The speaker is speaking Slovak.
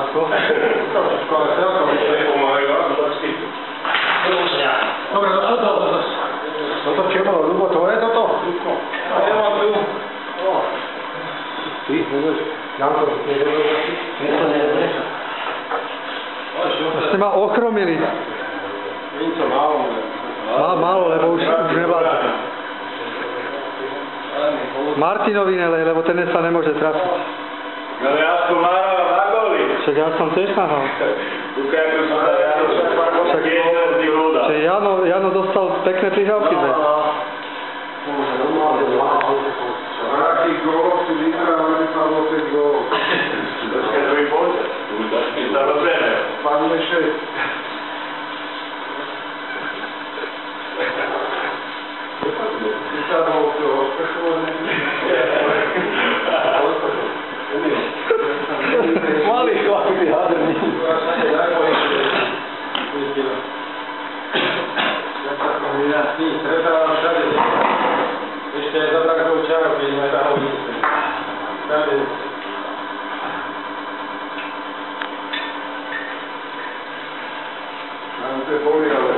Trošku, ale celkom nepomáhajú. Dobre, toto čo bolo, Ľubo, to je toto? A ja mám tu. Ty, nevieš, Janko, nevieš. Ste ma ochromili. Niečo málo. Málo, lebo už nevládza. Martinovi nelej, lebo ten sa nemôže trafiť. No ja som nahral na góly. Však ja som tiež nahral. Však Jano dostal pekné prihrávky. Na akých góloch si vyhral, aby sa bol 5 gólov. Počkaj, to by počať. Tu začne sa rozbehneme. Padne 6. Vysadol to odpešovanie. Malý chlapci, hádrný. Stretávam všade. Ešte aj za takou čarou, keď sme tam ulici. Všade. Nám to je boli, ale...